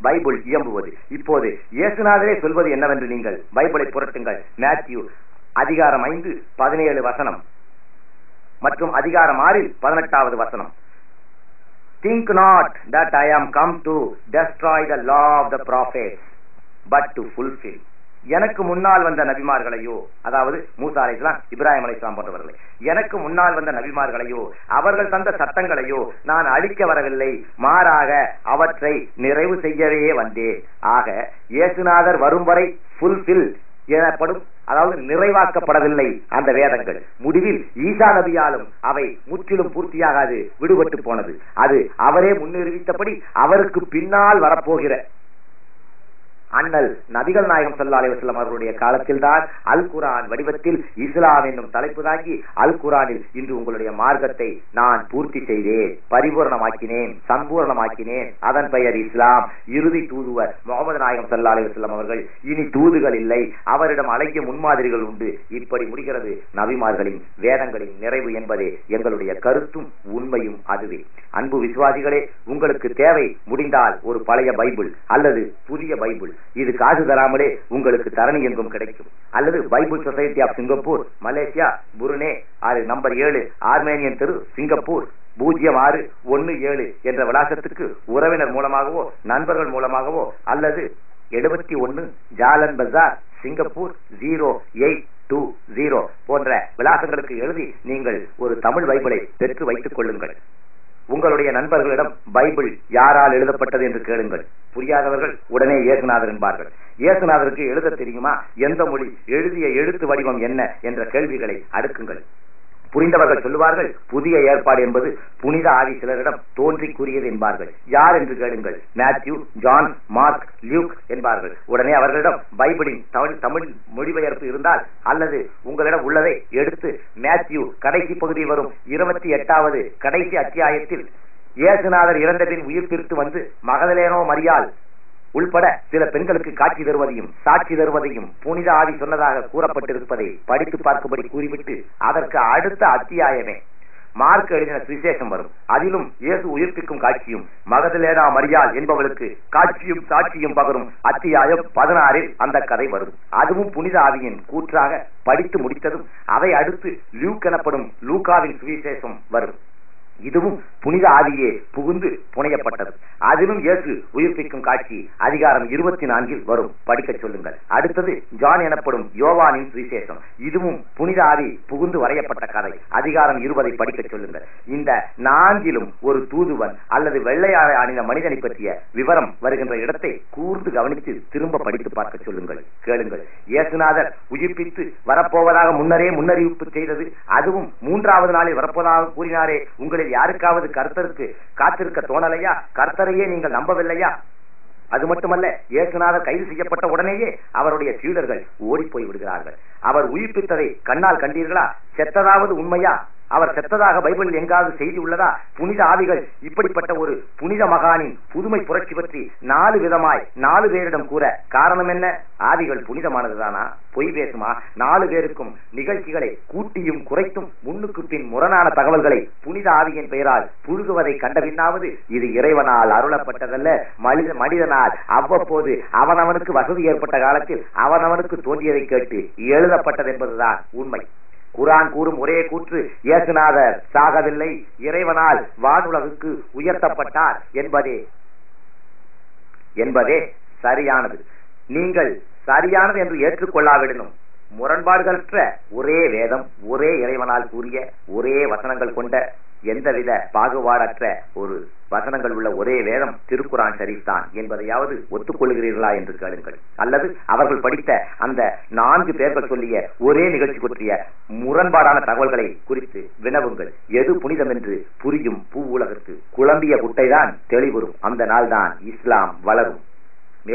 Bible இயம்புவது. இப்போது இயேசுநாதரே சொல்வது என்னவென்று நீங்கள் பைபிளை புரட்டுங்கள். மேத்யூ அதிகாரம் 5:17 மற்றும் அதிகாரம் 6:18. Think not that I am come to destroy the law of the prophets, but to fulfill. எனக்கு முன்னால் வந்த நபிமார்களையோ, அதாவது மூசா அலைஹிஸ்ஸலாம், இப்ராஹிம் அலைஹிஸ்ஸலாம் போன்றவர்களை, எனக்கு முன்னால் வந்த நபிமார்களையோ அவர்கள் தந்த சட்டங்களையோ நான் அழிக்க வரவில்லை, மாறாக அவற்றை நிறைவு செய்யவே வந்தேன். ஆக இயேசுநாதர் வரும் வரை ஃபுல்ஃபில் எனப்படும், அதாவது நிறைவாக்கப்படவில்லை அந்த வேதங்கள். முடிவில் ஈசா நபியாலும் அவை முற்றிலும் பூர்த்தியாகாது, விடுபட்டு போனது. அது அவரே முன்னிறுவித்தபடி அவருக்கு பின்னால் வரப்போகிற அண்ணல் நபிகள் நாயகம் ஸல்லல்லாஹு அலைஹி வஸல்லம் அவர்களுடைய காலத்தில் தான் அல் குர்ஆன் வடிவத்தில் இஸ்லாம் என்னும் தலைப்பு தாங்கி அல் குர்ஆனில் இன்று உங்களுடைய மார்க்கத்தை நான் பூர்த்தி செய்தேன், பரிபூர்ணமாக்கினேன், சம்பூர்ணமாக்கினேன். அதன் பெயர் இஸ்லாம். இறுதி தூதுவர் முஹம்மது நாயகம் ஸல்லல்லாஹு அலைஹி வஸல்லம் அவர்கள். இனி தூதுகள் இல்லை, அவரிடம் அழகிய முன்மாதிரிகள் உண்டு. இப்படி முடிகிறது நபிமார்களின் வேதங்களின் நிறைவு என்பதே எங்களுடைய கருத்தும் உண்மையும் அதுவே. அன்பு விசுவாசிகளே, உங்களுக்கு தேவை முடிந்தால் ஒரு பழைய பைபிள் அல்லது புதிய பைபிள். இது காசு தராமலே உங்களுக்கு தரணி எங்கும் கிடைக்கும். அல்லது Bible society of Singapore, Malaysia, Brunei, number 7, Armenian தெரு, சிங்கப்பூர் 0617 என்ற விலாசத்துக்கு உறவினர் மூலமாகவோ நண்பர்கள் மூலமாகவோ அல்லது 71 ஜாலன் பஜார், சிங்கப்பூர் 0820 போன்ற விலாசங்களுக்கு எழுதி நீங்கள் ஒரு தமிழ் பைபிளை பெற்று வைத்துக் கொள்ளுங்கள். உங்களுடைய நண்பர்களிடம் பைபிள் யாரால் எழுதப்பட்டது என்று கேளுங்கள். புரியாதவர்கள் உடனே இயேசுநாதர் என்பார்கள். இயேசுநாதருக்கு எழுத தெரியுமா, எந்த மொழி, எழுதிய எழுத்து வடிவம் என்ன என்ற கேள்விகளை அடுக்குங்கள். புரிந்தவர்கள் சொல்லுவார்கள், புதிய ஏற்பாடு என்பது புனித ஆவி சிலரிடம் தோன்றி கூறியது என்பார்கள். யார் என்று கேளுங்கள். மேத்யூ, ஜான், மார்க், லியூக் என்பார்கள். உடனே அவர்களிடம் பைபிளின் தமிழ் மொழிபெயர்ப்பு இருந்தால் அல்லது உங்களிடம் உள்ளதை எடுத்து மேத்யூ கடைசி பகுதி வரும் 28வது கடைசி அத்தியாயத்தில் இயேசுநாதர் இறந்த பின் உயிர் பிரித்து வந்து மகதலேனோ மரியாள் உள்பட சில பெண்களுக்கு காட்சி தருவதையும் சாட்சி தருவதையும் புனித ஆவி சொன்னதாக கூறப்பட்டிருப்பதை படித்து பார்க்கும்படி கூறிவிட்டு அதற்கு அடுத்த அத்தியாயமே மார்க் எழுதின சுவிசேஷம் வரும். அதிலும் இயேசு உயிர்ப்பிக்கும் காட்சியும் மகதலேனா மரியாள் என்பவளுக்கு காட்சியும் சாட்சியும் பகரும் அத்தியாயம் 16 அந்த கதை வரும். அதுவும் புனித ஆவியின் கூற்றாக படித்து முடித்ததும் அதை அடுத்து லியூக் எனப்படும் லூக்காவின் சுவிசேஷம் வரும். இதுவும் புனித ஆவியே புகுந்து புனையப்பட்டது. அதிலும் இயேசு உயிர்ப்பிக்கும் காட்சி அதிகாரம் 24 வரும். படிக்க சொல்லுங்கள். அடுத்தது ஜான் எனப்படும் யோவானின் சுவிசேஷம். இதுவும் புனித ஆவி புகுந்து வரையப்பட்ட கதை. அதிகாரம் 20 படிக்க சொல்லுங்கள். இந்த 4லும் ஒரு தூதுவன் அல்லது வெள்ளையாடை அணிந்த மனிதனை பற்றிய விவரம் வருகின்ற இடத்தை கூர்ந்து கவனித்து திரும்ப படித்து பார்க்க சொல்லுங்கள். கேளுங்கள். இயேசுநாதர் உயிர்ப்பித்து வரப்போவதாக முன்னரே முன்னறிவிப்பு செய்தது, அதுவும் 3வது நாளில் வரப்போவதாக கூறினாரே, உங்களில் யாருக்காவது கர்த்தருக்கு காத்திருக்க தோணலையா? கர்த்தரையே நீங்கள் நம்பவில்லையா? அது மட்டுமல்ல, இயேசுநாதர் கைது செய்யப்பட்ட உடனேயே அவருடைய சீடர்கள் ஓடி போய் விடுகிறார்கள். அவர் உயிர்ப்பித்ததை கண்ணால் கண்டீர்களா? செத்ததாவது உண்மையா? அவர் செத்ததாக பைபிளில் எங்காவது செய்தி உள்ளதா? புனித ஆவிகள் இப்படிப்பட்ட ஒரு புனித மகானின் புதுமை புரட்சி பற்றி 4 விதமாய் 4 பேரிடம் கூற காரணம் என்ன? ஆவிகள் புனிதமானதுதானா? பொய் பேசுமா? 4 பேருக்கும் நிகழ்ச்சிகளை கூட்டியும் குறைத்தும் முன்னுக்கு பின் முரணான தகவல்களை புனித ஆவியின் பெயரால் புழுகுவதை கண்டபின்னாவது இது இறைவனால் அருளப்பட்டதல்ல, மனிதனால் அவ்வப்போது அவனவனுக்கு வசதி ஏற்பட்ட காலத்தில் அவனவனுக்கு தோன்றியதை கேட்டு எழுதப்பட்டது என்பதுதான் உண்மை. குர்ஆன் கூறும் ஒரே கூற்று, இயேசுநாதர் சாகவில்லை, இறைவனால் வானுலகுக்கு உயர்த்தப்பட்டார் என்பதே சரியானது. நீங்கள் சரியானது என்று ஏற்றுக்கொள்ளாவிடனும் முரண்பாடுகளற்ற ஒரே வேதம், ஒரே இறைவனால் கூறிய ஒரே வசனங்கள் கொண்ட எந்தவித பாகுபாடற்ற ஒரு வசனங்கள் உள்ள ஒரே வேதம் திருக்குர்ஆன் ஷரீஃப் தான் என்பதையாவது ஒத்துக்கொள்கிறீர்களா என்று கேளுங்கள். அல்லது அவர்கள் படித்த அந்த 4 பேர்கள் சொல்லிய ஒரே நிகழ்ச்சி பற்றிய முரண்பாடான தகவல்களை குறித்து வினவுங்கள். எது புனிதம் என்று புரியும் பூ உலகத்து குழம்பிய குட்டைதான் தெளிவுறும். அந்த நாள் தான் இஸ்லாம் வளரும். மேலும்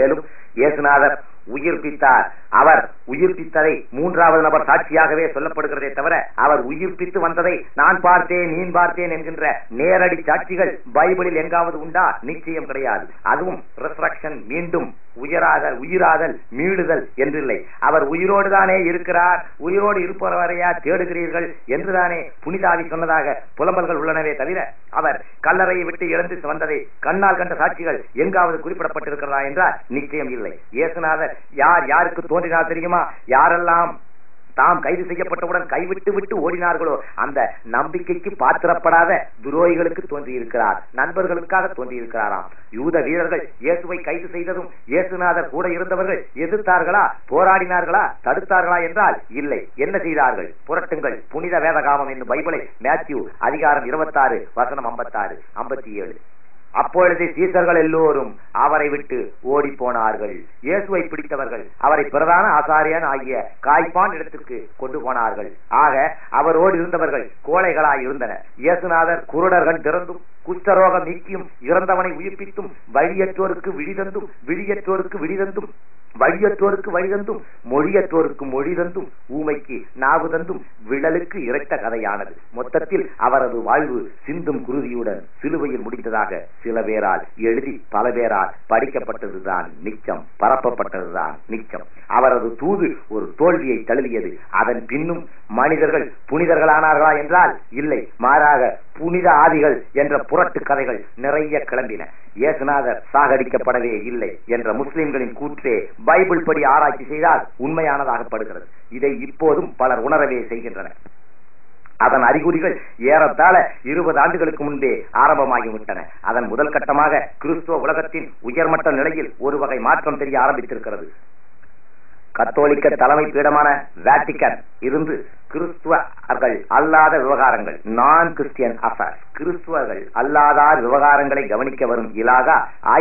இயேசுநாதர் உயிர்ப்பித்தார். அவர் உயிர்ப்பித்ததை மூன்றாவது நபர் சாட்சியாகவே சொல்லப்படுகிறதே தவிர அவர் உயிர்ப்பித்து வந்ததை நான் பார்த்தேன், நீ பார்த்தேன் என்கின்ற நேரடி சாட்சிகள் பைபிளில் எங்காவது உண்டா? நிச்சயம் கிடையாது. அதுவும் ரெசரக்ஷன், மீண்டும் உயிராதல், மீளுதல் என்றில்லை. அவர் உயிரோடு தானே இருக்கிறார், உயிரோடு இருப்பவரையா தேடுகிறீர்கள் என்றுதானே புனிதாவி சொன்னதாக புலம்பல்கள் உள்ளனவே தவிர அவர் கல்லறையை விட்டு இறந்து வந்ததை கண்ணால் கண்ட சாட்சிகள் எங்காவது குறிப்பிடப்பட்டிருக்கிறதா என்றால் நிச்சயம் இல்லை. இயேசுநாதர் யார் யாருக்கு தோன்றினார் தெரியுமா? யாரெல்லாம் தாம் கைது செய்யப்பட்டவுடன் கைவிட்டு விட்டு ஓடினார்களோ அந்த நம்பிக்கைக்கு பாத்திரப்படாத துரோகிகளுக்கு தோன்றியிருக்கிறார், நண்பர்களுக்காக தோன்றியிருக்கிறாராம். யூத வீரர்கள் இயேசுவை கைது செய்ததும் இயேசுநாதர் கூட இருந்தவர்கள் எதிர்த்தார்களா, போராடினார்களா, தடுத்தார்களா என்றால் இல்லை. என்ன செய்தார்கள்? புரட்டுங்கள், புனித வேதகாமம் என்னும் பைபிளை மேத்யூ அதிகாரம் 26 வசனம் 56 57. அப்பொழுது சீசர்கள் எல்லோரும் அவரை விட்டு ஓடி போனார்கள். இயேசுவை பிடித்தவர்கள் அவரை பிரதான ஆசாரியன் ஆகிய காய்பான் இடத்திற்கு கொண்டு போனார்கள். ஆக அவரோடு இருந்தவர்கள் கோழைகளாய் இருந்தனர். இயேசுநாதர் குருடர்கள் திறந்தும், குஷ்டரோகம் நீக்கியும், இறந்தவனை உயிர்ப்பித்தும், வழியற்றோருக்கு விழிதந்தும், விழியற்றோருக்கு விழிதந்தும், வழியற்றோருக்கு வழிதந்தும், மொழியற்றோருக்கு மொழி தந்தும், ஊமைக்கு நாவு தந்தும், விழலுக்கு இறைத்த கதையானது. மொத்தத்தில் அவரது வாழ்வு சிந்தும் குருதியுடன் சிலுவையில் முடிந்ததாக சில பேரால் எழுதி பல பேரால் படிக்கப்பட்டதுதான் நிச்சம், பரப்பப்பட்டதுதான் நிச்சம். அவரது தூது ஒரு தோல்வியை தழுவியது. அதன் பின்னும் மனிதர்கள் புனிதர்களானார்களா என்றால் இல்லை, மாறாக புனித ஆதிகள் என்ற புரட்டு கதைகள் நிறைய கிளம்பின. இயேசுநாதர் சாகடிக்கப்படவே இல்லை என்ற முஸ்லிம்களின் கூற்றே பைபிள் படி ஆராய்ச்சி செய்தால் உண்மையானதாகப்படுகிறது. இதை இப்போதும் பலர் உணரவே செய்கின்றனர். அதன் அறிகுறிகள் ஏறத்தாழ 20 ஆண்டுகளுக்கு முன்பே ஆரம்பமாகிவிட்டன. அதன் முதல் கட்டமாக கிறிஸ்துவ உலகத்தின் உயர்மட்ட நிலையில் ஒரு வகை மாற்றம் தெரிய ஆரம்பித்திருக்கிறது. கத்தோலிக்க தலைமை பீடமான வேட்டிக்கன் இருந்து கிறிஸ்துவர்கள் அல்லாத விவகாரங்கள், நான் கிறிஸ்டியன் அஃபேர்ஸ், கிறிஸ்துவர்கள் அல்லாதார் விவகாரங்களை கவனிக்க வரும் இலாகா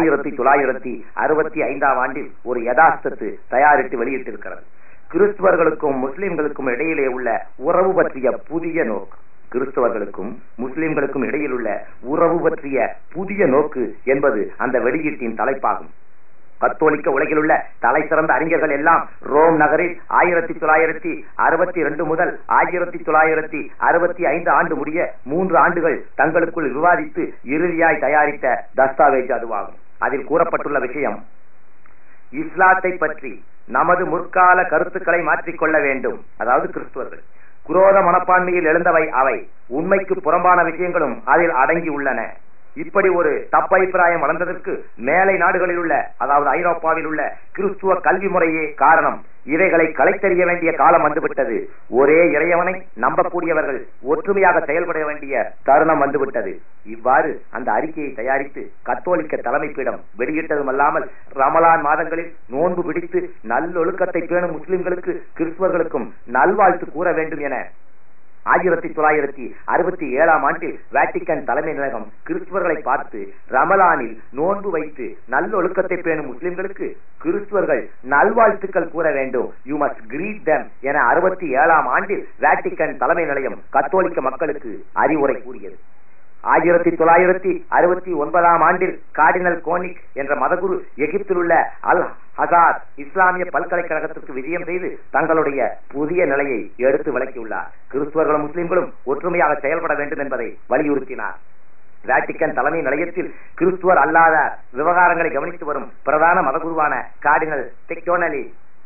1965 ஆண்டில் ஒரு யதார்த்தத்தை தயாரித்து வெளியிட்டிருக்கிறது. கிறிஸ்துவர்களுக்கும் முஸ்லிம்களுக்கும் இடையிலே உள்ள உறவு பற்றிய புதிய நோக்கு, கிறிஸ்தவர்களுக்கும் முஸ்லிம்களுக்கும் இடையில் உள்ள உறவு பற்றிய புதிய நோக்கு என்பது அந்த வெளியீட்டின் தலைப்பாகும். கத்தோலிக்க உலகில் உள்ள தலை சிறந்த அறிஞர்கள் எல்லாம் ரோம் நகரில் 1962 முதல் 1965 ஆண்டு முடிய 3 ஆண்டுகள் தங்களுக்குள் விவாதித்து இறுதியாய் தயாரித்த தஸ்தாவேஜ் அதுவாகும். அதில் கூறப்பட்டுள்ள விஷயம், இஸ்லாத்தை பற்றி நமது முற்கால கருத்துக்களை மாற்றிக்கொள்ள வேண்டும். அதாவது கிறிஸ்துவர்கள் குரோத மனப்பான்மையில் எழுந்தவை அவை, உண்மைக்கு புறம்பான விஷயங்களும் அதில் அடங்கி உள்ளன. இப்படி ஒரு தப்பபிப்பிராயம் வளர்ந்ததற்கு மேலை நாடுகளில் உள்ள, அதாவது ஐரோப்பாவில் உள்ள கிறிஸ்துவ கல்வி முறையே காரணம். இவைகளை களைத்தெறிய வேண்டிய காலம் வந்துவிட்டது. ஒரே இறைவனை நம்பக்கூடியவர்கள் ஒற்றுமையாக செயல்பட வேண்டிய தருணம் வந்துவிட்டது. இவ்வாறு அந்த அறிக்கையை தயாரித்து கத்தோலிக்க தலைமை பீடம் வெளியிட்டதுமல்லாமல் ரமலான் மாதங்களில் நோன்பு பிடித்து நல்லொழுக்கத்தை பேணும் முஸ்லிம்களுக்கு கிறிஸ்துவர்களுக்கும் நல்வாழ்த்து கூற வேண்டும் என 1967 ஆண்டில் வேட்டிக்கன் தலைமை நிலையம் கிறிஸ்துவர்களை பார்த்து ரமலானில் நோன்பு வைத்து நல்லொழுக்கத்தை பேணும் முஸ்லிம்களுக்கு கிறிஸ்துவர்கள் நல்வாழ்த்துக்கள் கூற வேண்டும், யூ மஸ்ட் கிரீட் தெம் என 67 ஆண்டில் வேட்டிக்கன் தலைமை நிலையம் கத்தோலிக்க மக்களுக்கு அறிவுரை கூறியது. 1969 ஆண்டில் கார்டினல் கோனிக் என்ற மதகுரு எகிப்தில் உள்ள அல் அசார் இஸ்லாமிய பல்கலைக்கழகத்திற்கு விஜயம் செய்து தங்களுடைய புதிய நிலையை எடுத்து விளக்கியுள்ளார். கிறிஸ்துவர்களும் முஸ்லிம்களும் ஒற்றுமையாக செயல்பட வேண்டும் என்பதை வலியுறுத்தினார். வேட்டிக்கன் தலைமை நிலையத்தில் கிறிஸ்துவர் அல்லாத விவகாரங்களை கவனித்து வரும் பிரதான மதகுருவான கார்டினல் டெக்டோனலி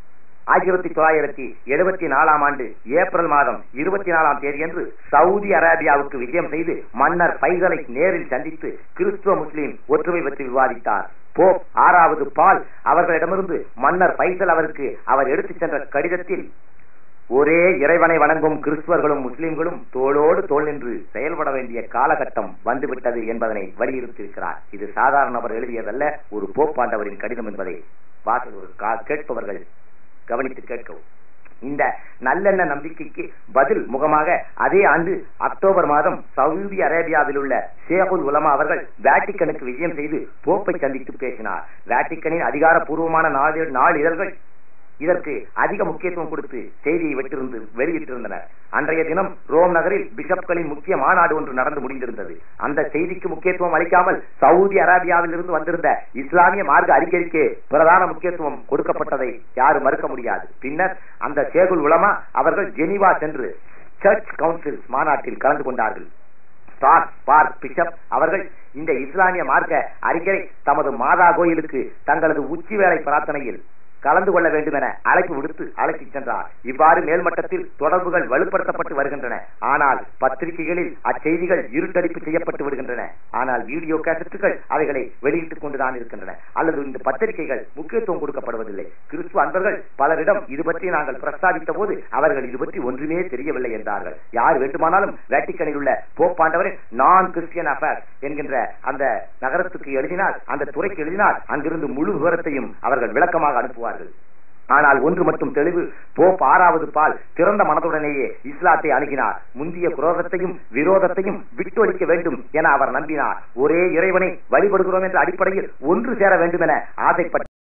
1974 ஆண்டு ஏப்ரல் மாதம் 24 தேதியன்று சவுதி அரேபியாவுக்கு விஜயம் செய்து மன்னர் பைசலை நேரில் சந்தித்து கிறிஸ்துவ முஸ்லிம் ஒற்றுமை பற்றி விவாதித்தார். போப் 6வது பால் அவர்களிடமிருந்து மன்னர் பைசல் அவருக்கு அவர் எடுத்துச் சென்ற கடிதத்தில் ஒரே இறைவனை வணங்கும் கிறிஸ்துவர்களும் முஸ்லிம்களும் தோளோடு தோள் நின்று செயல்பட வேண்டிய காலகட்டம் வந்துவிட்டது என்பதனை வலியுறுத்தியிருக்கிறார். இது சாதாரண நபர் எழுதியதல்ல, ஒரு போப்பாண்டவரின் கடிதம் என்பதை கேட்பவர்கள் கவனித்து கேட்கவும். இந்த நல்லெண்ண நம்பிக்கைக்கு பதில் முகமாக அதே ஆண்டு அக்டோபர் மாதம் சவுதி அரேபியாவில் உள்ள ஷேகுல் உலமா அவர்கள் வேட்டிக்கனுக்கு விஜயம் செய்து போப்பை சந்தித்து பேசினார். வேட்டிக்கனின் அதிகாரப்பூர்வமான நாளிதழ்கள் இதற்கு அதிக முக்கியத்துவம் கொடுத்து செய்தியை வெளியிட்டிருந்தனர். அன்றைய தினம் ரோம் நகரில் பிஷப்களின் முக்கிய மாநாடு ஒன்று நடந்து முடிந்திருந்தது. அந்த செய்திக்கு முக்கியத்துவம் அளிக்காமல் சவுதி அரேபியாவில் இருந்து வந்திருந்த இஸ்லாமிய மார்க்க அறிக்கைக்கு பிரதான முக்கியத்துவம் கொடுக்கப்பட்டதை யாரும் மறுக்க முடியாது. பின்னர் அந்த ஷேகுல் உலமா அவர்கள் ஜெனீவா சென்று சர்ச் கவுன்சில் மாநாட்டில் கலந்து கொண்டார்கள். பிஷப் அவர்கள் இந்த இஸ்லாமிய மார்க்க அறிக்கை தமது மாதா கோயிலுக்கு தங்களது உச்சி வேளை பிரார்த்தனையில் கலந்து கொள்ள வேண்டும் என அழைப்பு விடுத்து அழைத்துச் சென்றார். இவ்வாறு மேல்மட்டத்தில் தொடர்புகள் வலுப்படுத்தப்பட்டு வருகின்றன. ஆனால் பத்திரிகைகளில் அச்செய்திகள் இருட்டடிப்பு செய்யப்பட்டு விடுகின்றன. ஆனால் வீடியோ கேசட்டுகள் அவைகளை வெளியிட்டுக் கொண்டுதான் இருக்கின்றன. அல்லது இந்த பத்திரிகைகள் முக்கியத்துவம் கொடுக்கப்படுவதில்லை. கிறிஸ்துவ அன்பர்கள் பலரிடம் இது பற்றி நாங்கள் பிரஸ்தாபித்த போது அவர்கள் இது பற்றி ஒன்றுமே தெரியவில்லை என்றார்கள். யார் வேண்டுமானாலும் வேட்டிக்கனில் உள்ள போப்பாண்டவரின் நான் கிறிஸ்டியன் அஃபேர்ஸ் என்கின்ற அந்த நகரத்துக்கு எழுதினால், அந்த துறைக்கு எழுதினால் அங்கிருந்து முழு விவரத்தையும் அவர்கள் விளக்கமாக அனுப்புவார்கள். ஆனால் ஒன்று மட்டும் தெளிவு, போப் 6வது பால் திறந்த மனதுடனேயே இஸ்லாத்தை அணுகினார். முந்திய குரோதத்தையும் விரோதத்தையும் விட்டொழிக்க வேண்டும் என அவர் நம்பினார். ஒரே இறைவனை வழிபடுகிறோம் என்ற அடிப்படையில் ஒன்று சேர வேண்டும் என ஆசைப்பட்டார்.